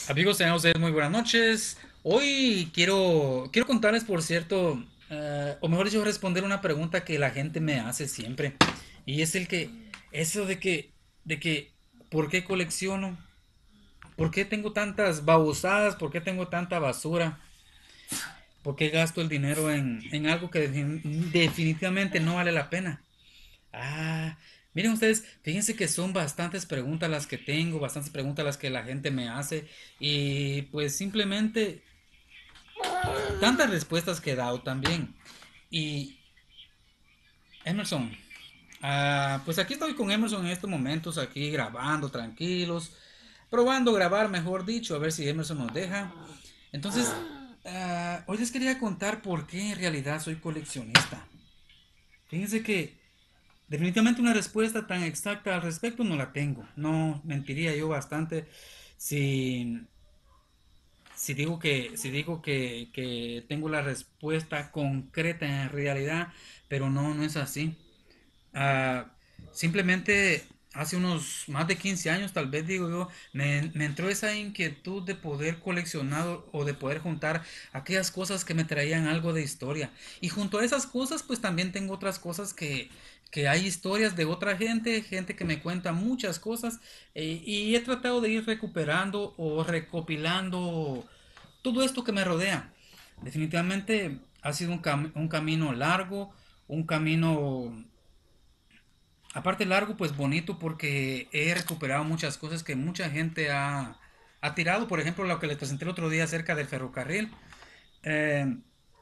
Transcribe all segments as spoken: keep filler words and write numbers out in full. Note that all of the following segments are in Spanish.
Amigos, tengan ustedes muy buenas noches. Hoy quiero, quiero contarles, por cierto, eh, o mejor dicho, responder una pregunta que la gente me hace siempre. Y es el que, eso de que, de que, ¿por qué colecciono? ¿Por qué tengo tantas babosadas? ¿Por qué tengo tanta basura? ¿Por qué gasto el dinero en, en algo que defin- definitivamente no vale la pena? Ah, miren ustedes, fíjense que son bastantes preguntas las que tengo, bastantes preguntas las que la gente me hace y pues simplemente tantas respuestas que he dado también. Y Emerson, ah, pues aquí estoy con Emerson en estos momentos, aquí grabando tranquilos, probando grabar, mejor dicho, a ver si Emerson nos deja. Entonces, ah, hoy les quería contar por qué en realidad soy coleccionista. Fíjense que definitivamente una respuesta tan exacta al respecto no la tengo. No mentiría yo bastante si, si digo que, si digo que, que tengo la respuesta concreta en realidad, pero no, no es así. Ah, simplemente hace unos más de quince años, tal vez digo yo, me, me entró esa inquietud de poder coleccionar o de poder juntar aquellas cosas que me traían algo de historia. Y junto a esas cosas, pues también tengo otras cosas que, que hay historias de otra gente, gente que me cuenta muchas cosas, eh, y he tratado de ir recuperando o recopilando todo esto que me rodea. Definitivamente ha sido un, cam- un camino largo, un camino aparte largo, pues bonito porque he recuperado muchas cosas que mucha gente ha, ha tirado. Por ejemplo, lo que les presenté el otro día acerca del ferrocarril. Eh,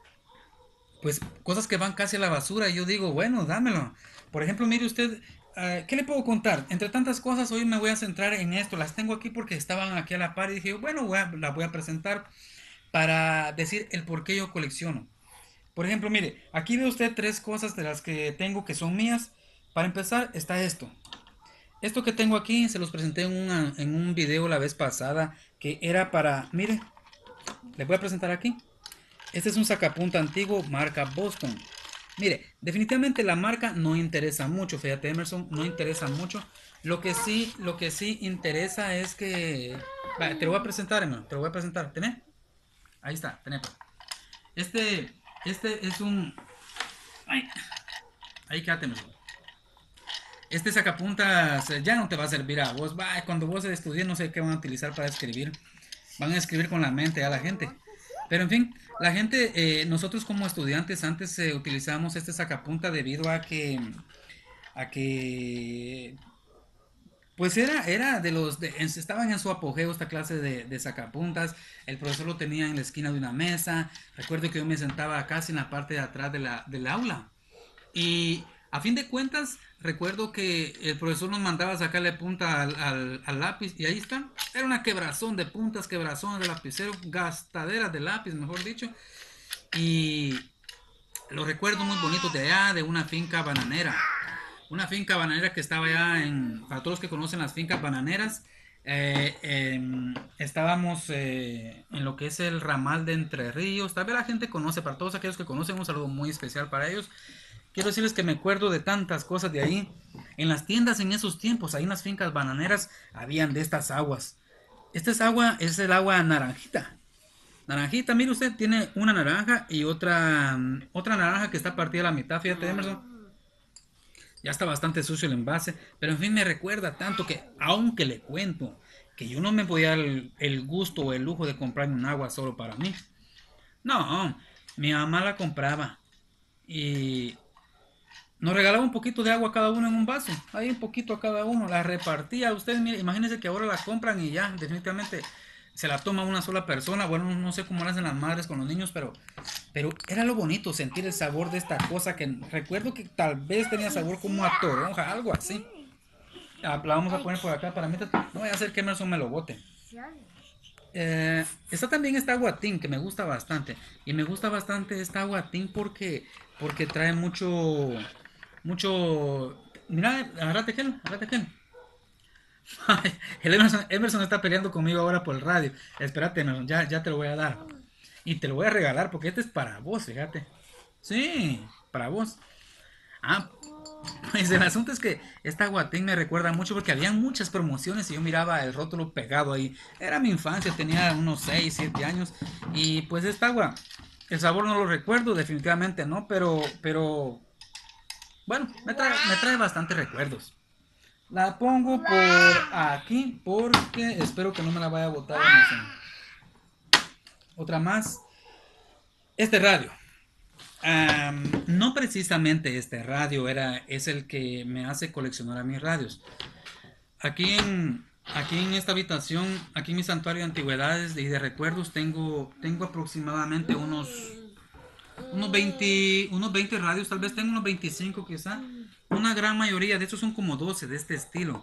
pues cosas que van casi a la basura. Y yo digo, bueno, dámelo. Por ejemplo, mire usted, eh, ¿qué le puedo contar? Entre tantas cosas, hoy me voy a centrar en esto. Las tengo aquí porque estaban aquí a la par y dije, bueno, voy a, las voy a presentar para decir el por qué yo colecciono. Por ejemplo, mire, aquí ve usted tres cosas de las que tengo que son mías. Para empezar, está esto. Esto que tengo aquí se los presenté en, una- en un video la vez pasada que era para, mire, les voy a presentar aquí. Este es un sacapunta antiguo marca Boston. Mire, definitivamente la marca no interesa mucho, fíjate Emerson, no interesa mucho. Lo que sí, lo que sí interesa es que, vaya, te lo voy a presentar, hermano, te lo voy a presentar, ¿tenés? Ahí está, tenés. Este, este es un, ay, ahí quédate, Emerson. Este sacapuntas eh, ya no te va a servir a vos. Va, cuando vos estudies no sé qué van a utilizar para escribir. Van a escribir con la mente a la gente. Pero en fin, la gente, eh, nosotros como estudiantes antes eh, utilizamos este sacapunta debido a que, a que, pues era, era de los, de, estaban en su apogeo esta clase de, de sacapuntas. El profesor lo tenía en la esquina de una mesa. Recuerdo que yo me sentaba casi en la parte de atrás de la, del aula. Y a fin de cuentas, recuerdo que el profesor nos mandaba a sacarle punta al, al, al lápiz y ahí está. Era una quebrazón de puntas, quebrazón de lapicero, gastaderas de lápiz, mejor dicho. Y lo recuerdo muy bonito de allá, de una finca bananera. Una finca bananera que estaba allá en, para todos los que conocen las fincas bananeras, eh, eh, estábamos eh, en lo que es el ramal de Entre Ríos. Tal vez la gente conoce, para todos aquellos que conocen, un saludo muy especial para ellos. Quiero decirles que me acuerdo de tantas cosas de ahí. En las tiendas en esos tiempos, ahí en las fincas bananeras, habían de estas aguas. Esta es agua, es el agua naranjita. Naranjita, mire usted, tiene una naranja y otra, mm, otra naranja que está partida a la mitad, fíjate, Emerson. Ya está bastante sucio el envase, pero en fin me recuerda tanto que, aunque le cuento que yo no me podía dar el, el gusto o el lujo de comprarme un agua solo para mí. No, mi mamá la compraba y nos regalaba un poquito de agua a cada uno en un vaso, ahí un poquito a cada uno, la repartía. Ustedes, mire, imagínense que ahora la compran y ya, definitivamente se la toma una sola persona. Bueno, no sé cómo lo hacen las madres con los niños, pero, pero era lo bonito sentir el sabor de esta cosa que recuerdo que tal vez tenía sabor como a toronja, algo así. Ah, la vamos a poner por acá para mí. No voy a hacer que Emerson me lo bote. Eh, está también esta aguatín que me gusta bastante. Y me gusta bastante esta aguatín porque, porque trae mucho, mucho. Mira, agárrate gel, agárrate gel. El Emerson, Emerson está peleando conmigo ahora por el radio. Espérate, Emerson, ya, ya te lo voy a dar. Y te lo voy a regalar porque este es para vos, fíjate. Sí, para vos. Ah, Pues el asunto es que esta Guatén me recuerda mucho porque habían muchas promociones y yo miraba el rótulo pegado ahí. Era mi infancia, tenía unos seis siete años y pues esta agua, el sabor no lo recuerdo definitivamente, ¿no? Pero, pero, bueno, me trae, me trae bastantes recuerdos. La pongo por aquí porque espero que no me la vaya a botar. No sé. Otra más. Este radio. Um, no precisamente este radio era, es el que me hace coleccionar a mis radios. Aquí en, aquí en esta habitación, aquí en mi santuario de antigüedades y de recuerdos, tengo, tengo aproximadamente unos, unos veinte, unos veinte radios, tal vez tengo unos veinticinco quizá. Una gran mayoría de estos son como doce de este estilo.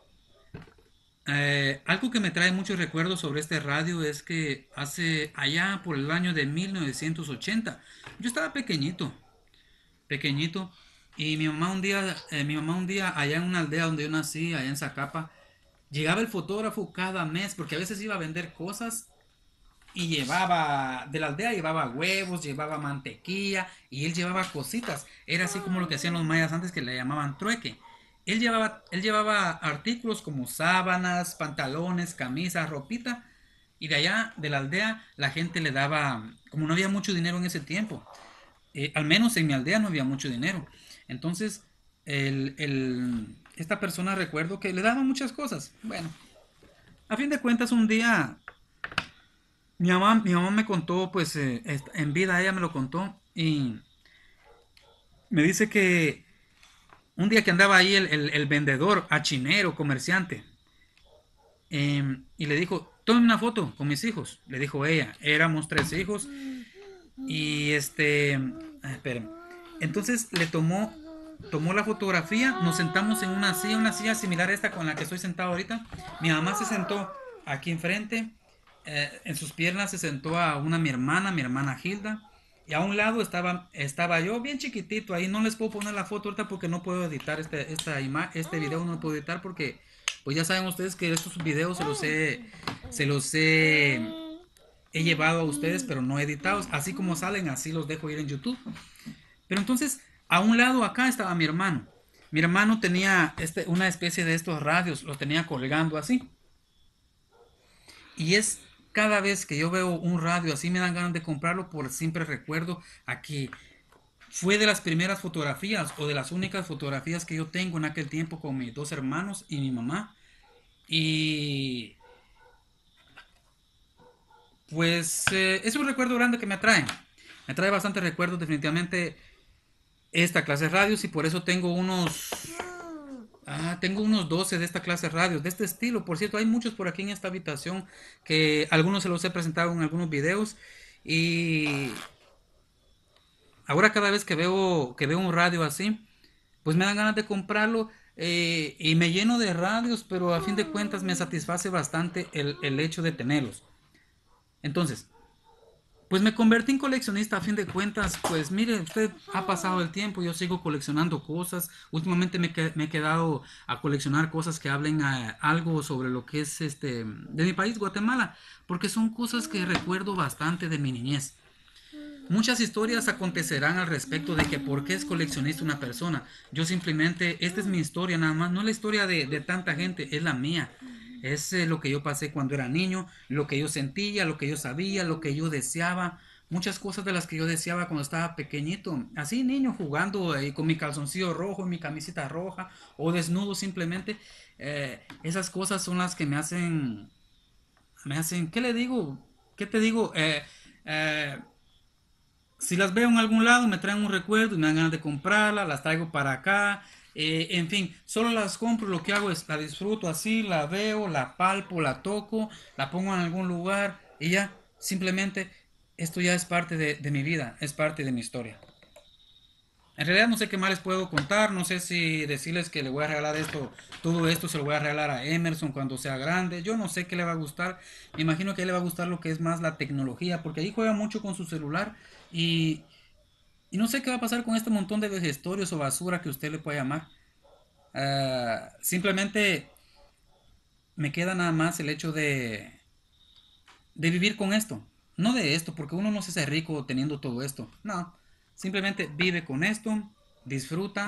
Eh, algo que me trae muchos recuerdos sobre este radio es que hace allá por el año de mil novecientos ochenta, yo estaba pequeñito, pequeñito, y mi mamá un día, eh, mi mamá un día allá en una aldea donde yo nací, allá en Zacapa, llegaba el fotógrafo cada mes, porque a veces iba a vender cosas y llevaba, de la aldea llevaba huevos, llevaba mantequilla y él llevaba cositas. Era así como lo que hacían los mayas antes que le llamaban trueque. Él llevaba, él llevaba artículos como sábanas, pantalones, camisas, ropita. Y de allá, de la aldea, la gente le daba, como no había mucho dinero en ese tiempo, eh, al menos en mi aldea no había mucho dinero. Entonces, el, el, esta persona recuerdo que le daba muchas cosas. Bueno, a fin de cuentas, un día mi mamá, mi mamá me contó, pues eh, en vida ella me lo contó y me dice que un día que andaba ahí el, el, el vendedor, achinero, comerciante, eh, y le dijo, tome una foto con mis hijos, le dijo ella, éramos tres hijos y este, ah, esperen, entonces le tomó, tomó la fotografía, nos sentamos en una silla, una silla similar a esta con la que estoy sentado ahorita, mi mamá se sentó aquí enfrente, eh, en sus piernas se sentó a una mi hermana, mi hermana Hilda, y a un lado estaba, estaba yo bien chiquitito, ahí no les puedo poner la foto ahorita porque no puedo editar este, esta ima este video, no lo puedo editar porque pues ya saben ustedes que estos videos se los he, se los he, he llevado a ustedes pero no editados, así como salen así los dejo ir en YouTube. Pero entonces a un lado acá estaba mi hermano, mi hermano tenía este, una especie de estos radios, los tenía colgando así. Y es cada vez que yo veo un radio así me dan ganas de comprarlo por siempre recuerdo a que fue de las primeras fotografías o de las únicas fotografías que yo tengo en aquel tiempo con mis dos hermanos y mi mamá. Y pues eh, es un recuerdo grande que me atrae. Me trae bastantes recuerdos definitivamente esta clase de radios y por eso tengo unos... Ah, tengo unos doce de esta clase de radios, de este estilo. Por cierto, hay muchos por aquí en esta habitación que algunos se los he presentado en algunos videos y ahora cada vez que veo que veo un radio así, pues me dan ganas de comprarlo eh, y me lleno de radios, pero a fin de cuentas me satisface bastante el, el hecho de tenerlos. Entonces, pues me convertí en coleccionista a fin de cuentas. Pues mire, usted ha pasado el tiempo, yo sigo coleccionando cosas. Últimamente me, que- me he quedado a coleccionar cosas que hablen a- algo sobre lo que es este de mi país, Guatemala, porque son cosas que recuerdo bastante de mi niñez. Muchas historias acontecerán al respecto de que por qué es coleccionista una persona. Yo simplemente, esta es mi historia nada más, no es la historia de, de tanta gente, es la mía. Es eh, lo que yo pasé cuando era niño, lo que yo sentía, lo que yo sabía, lo que yo deseaba. Muchas cosas de las que yo deseaba cuando estaba pequeñito. Así niño jugando ahí con mi calzoncillo rojo, mi camiseta roja o desnudo simplemente. Eh, esas cosas son las que me hacen, me hacen, ¿qué le digo? ¿Qué te digo? Eh, eh, si las veo en algún lado me traen un recuerdo y me dan ganas de comprarlas, las traigo para acá, eh, en fin, solo las compro, lo que hago es la disfruto así, la veo, la palpo, la toco, la pongo en algún lugar y ya, simplemente esto ya es parte de, de mi vida, es parte de mi historia. En realidad no sé qué más les puedo contar, no sé si decirles que le voy a regalar esto, todo esto se lo voy a regalar a Emerson cuando sea grande, yo no sé qué le va a gustar, me imagino que a él le va a gustar lo que es más la tecnología, porque ahí juega mucho con su celular y, y no sé qué va a pasar con este montón de vejestorios o basura que usted le puede llamar. Ah, simplemente me queda nada más el hecho de, de vivir con esto. No de esto, porque uno no se hace rico teniendo todo esto. No, simplemente vive con esto, disfruta.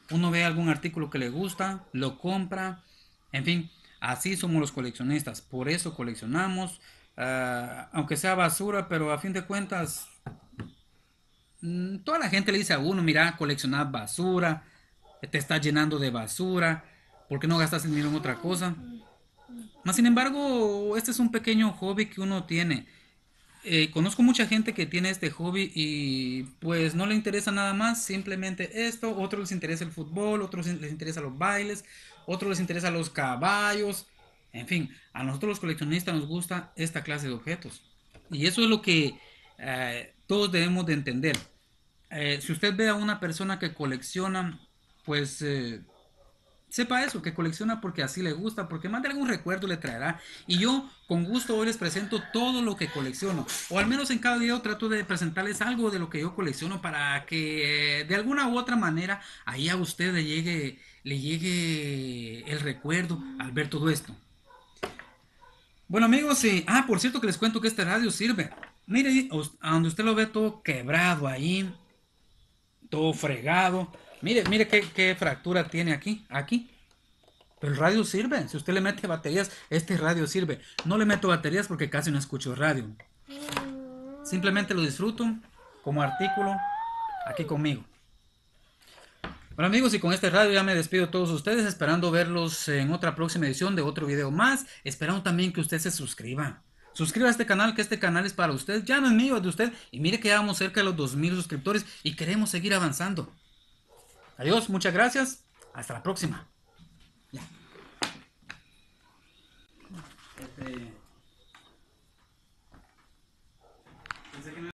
Uno ve algún artículo que le gusta, lo compra, en fin, así somos los coleccionistas. Por eso coleccionamos, ah, aunque sea basura, pero a fin de cuentas, mm, toda la gente le dice a uno, mira, coleccionar basura, te está llenando de basura, ¿por qué no gastas el dinero en otra cosa? Más sin embargo, este es un pequeño hobby que uno tiene. Eh, conozco mucha gente que tiene este hobby y pues no le interesa nada más, simplemente esto, otros les interesa el fútbol, otros les interesa los bailes, otros les interesa los caballos, en fin, a nosotros los coleccionistas nos gusta esta clase de objetos. Y eso es lo que eh, todos debemos de entender. Eh, si usted ve a una persona que colecciona, pues eh, sepa eso, que colecciona porque así le gusta, porque más de algún recuerdo le traerá. Y yo con gusto hoy les presento todo lo que colecciono. O al menos en cada video trato de presentarles algo de lo que yo colecciono para que eh, de alguna u otra manera ahí a usted le llegue, le llegue el recuerdo al ver todo esto. Bueno amigos, sí. Ah, por cierto que les cuento que este radio sirve. Mire, a donde usted lo ve todo quebrado ahí, todo fregado. Mire, mire qué, qué fractura tiene aquí, aquí. Pero el radio sirve. Si usted le mete baterías, este radio sirve. No le meto baterías porque casi no escucho radio. Simplemente lo disfruto como artículo aquí conmigo. Bueno amigos, y con este radio ya me despido de todos ustedes, esperando verlos en otra próxima edición de otro video más. Esperando también que usted se suscriba. Suscriba a este canal, que este canal es para usted. Ya no es mío, es de usted. Y mire que ya vamos cerca de los dos mil suscriptores y queremos seguir avanzando. Adiós, muchas gracias. Hasta la próxima. Ya. Este...